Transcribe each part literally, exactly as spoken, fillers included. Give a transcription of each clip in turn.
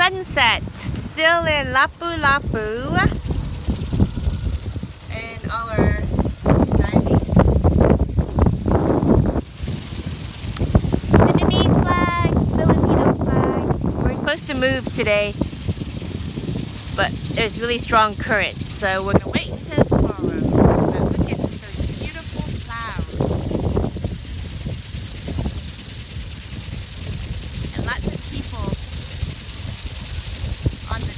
sunset still in Lapu-Lapu, and our diving. Vietnamese flag, Filipino flag. We're supposed to move today, but there's really strong current, so we're gonna wait until tomorrow. But look at those beautiful clouds and lots of people on the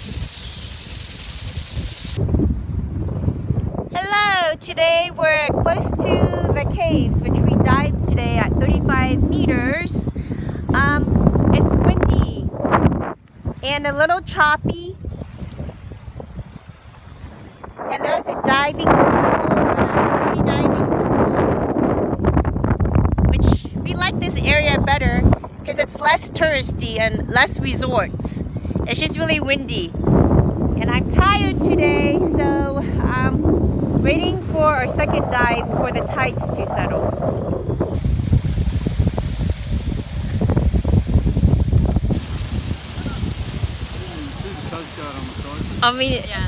beach. Hello! Today we're close to the caves, which we dived today at thirty-five meters. Um, it's windy and a little choppy. And there's a diving school, a free diving school, which we like this area better because it's less touristy and less resorts. It's just really windy. And I'm tired today, so I'm waiting for our second dive for the tides to settle. I mean, yeah.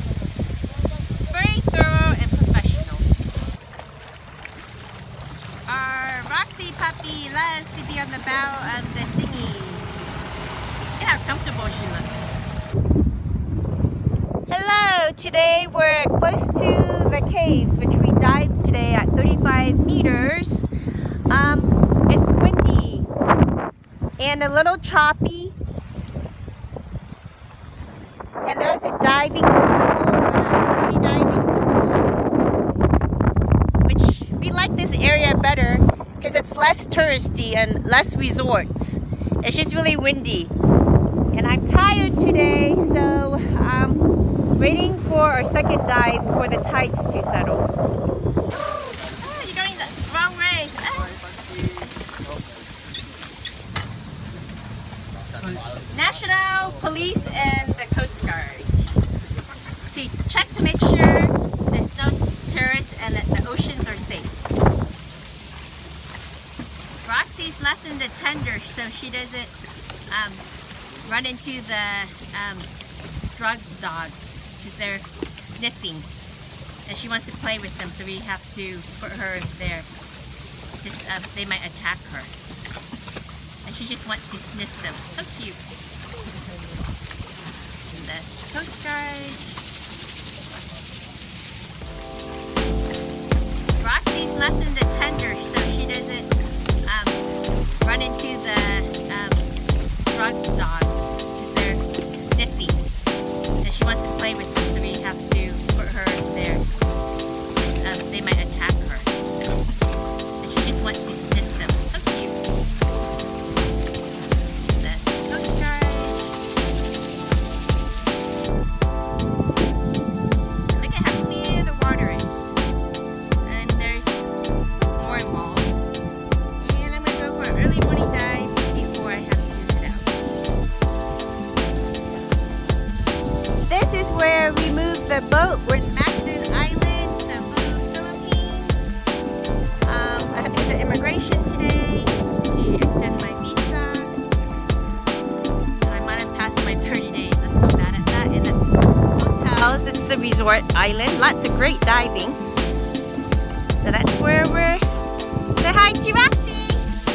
Very thorough and professional. Our Roxy puppy loves to be on the bow of the thingy. Look at how comfortable she looks. Hello! Today we're close to the caves, which we dived today at thirty-five meters. Um, it's windy and a little choppy. And there's a diving school, a free diving school, which we like this area better because it's less touristy and less resorts. It's just really windy. And I'm tired today, so I'm waiting for our second dive for the tides to settle. Oh, you're going the wrong way. National Police and the Coast Guard. So you check to make sure there's no terrorists and that the oceans are safe. Roxy's left in the tender so she doesn't um, run into the um, drug dogs because they're sniffing. And she wants to play with them, so we have to put her there because uh, they might attack her. And she just wants to sniff them. So cute. And the Coast Guard. Roxy's left in the tender so she doesn't um, run into the um, drug dogs because they're sniffing. And she wants to play with them, so we have to put her there because um, they might attack her. And she just wants to sniff them. So cute. This is where we moved the boat. We're in Mactan Island, Cebu, Philippines. Um, I have to go to immigration today to extend my visa. And I might have passed my thirty days. I'm so bad at that. And it's hotels. It's the resort island. Lots of great diving. So that's where we're. Say hi to Roxy.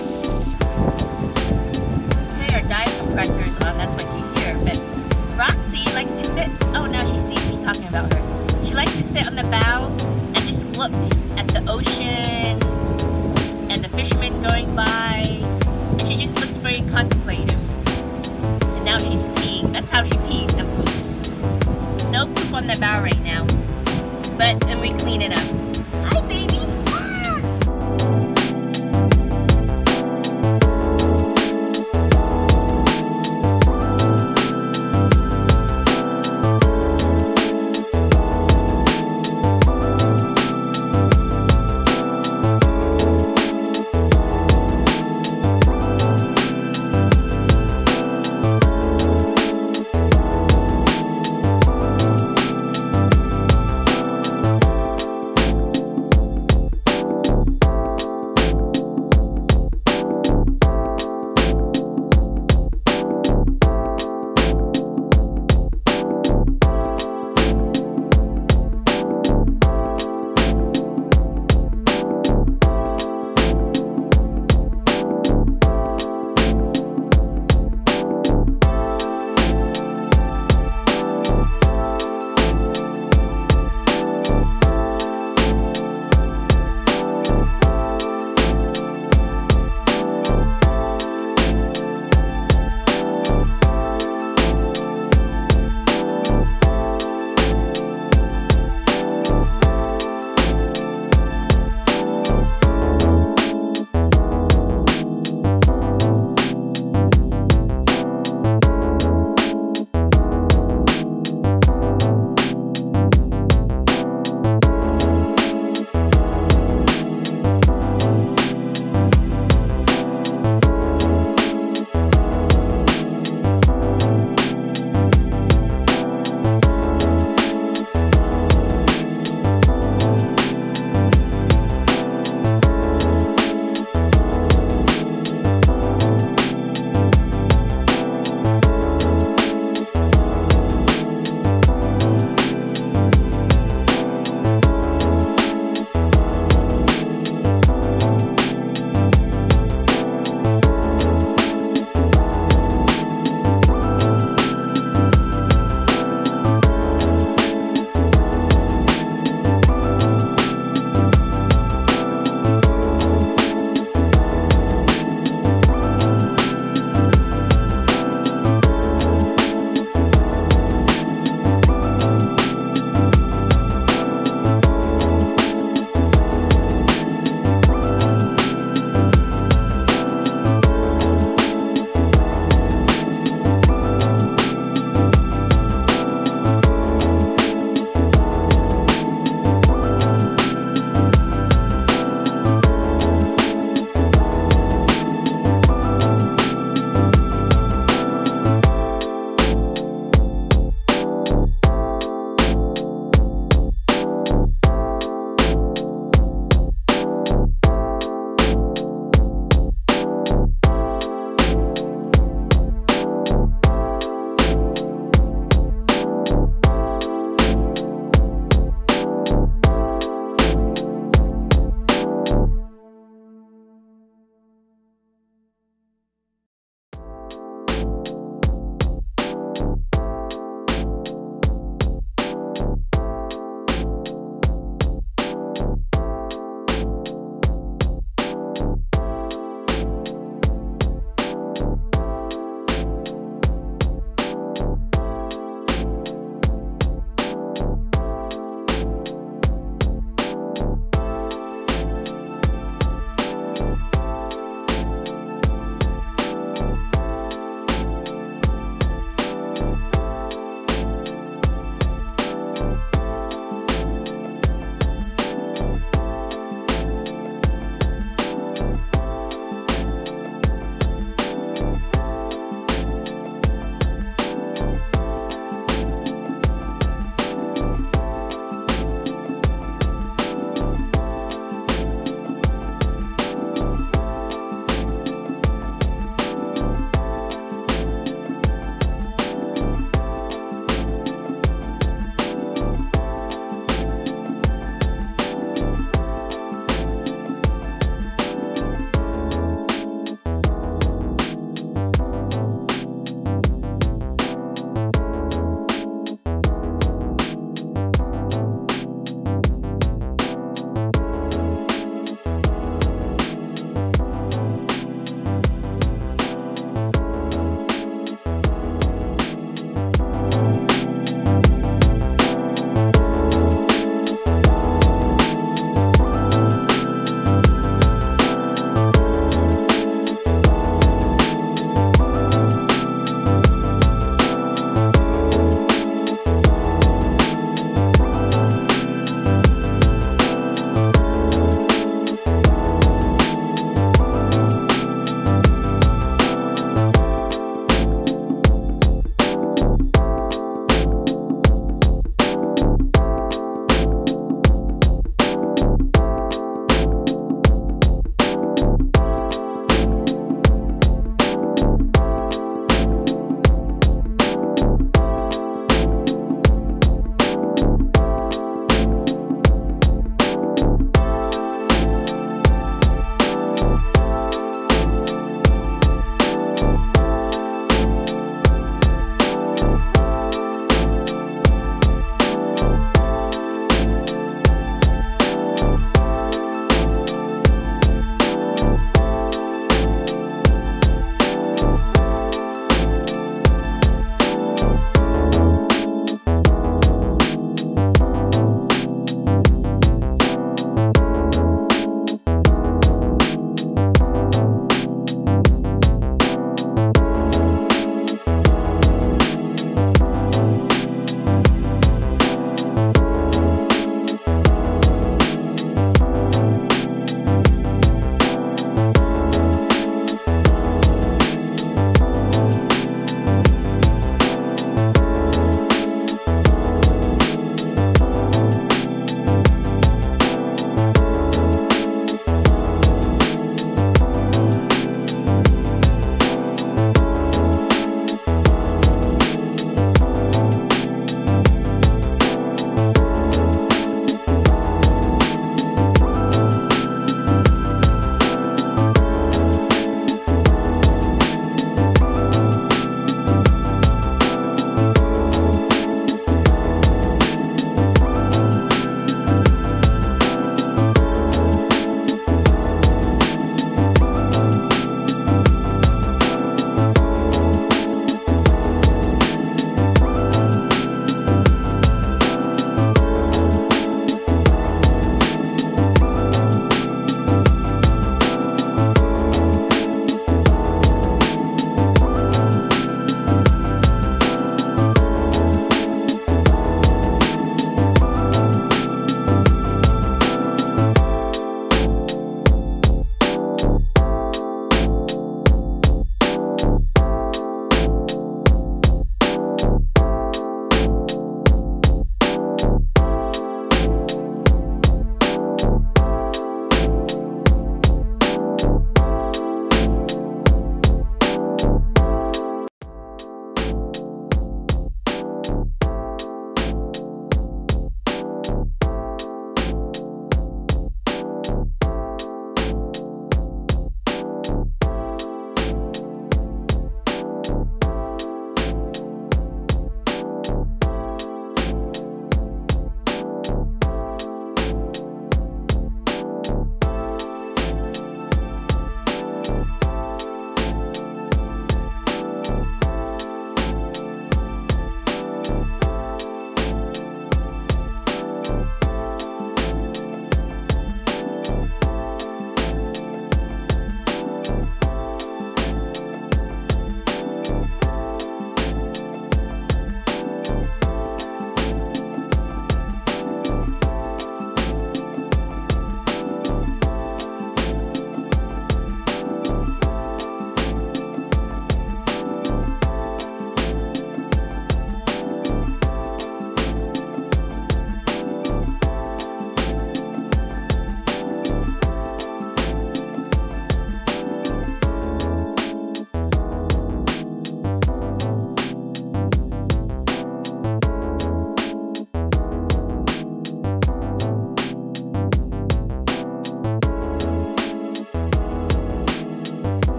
Okay, our dive compressor is on. That's what you hear. But Roxy likes to sit, oh now she sees me talking about her. She likes to sit on the bow and just look at the ocean and the fishermen going by. And she just looks very contemplative. And now she's peeing. That's how she pees and poops. No poop on the bow right now. But, and we clean it up.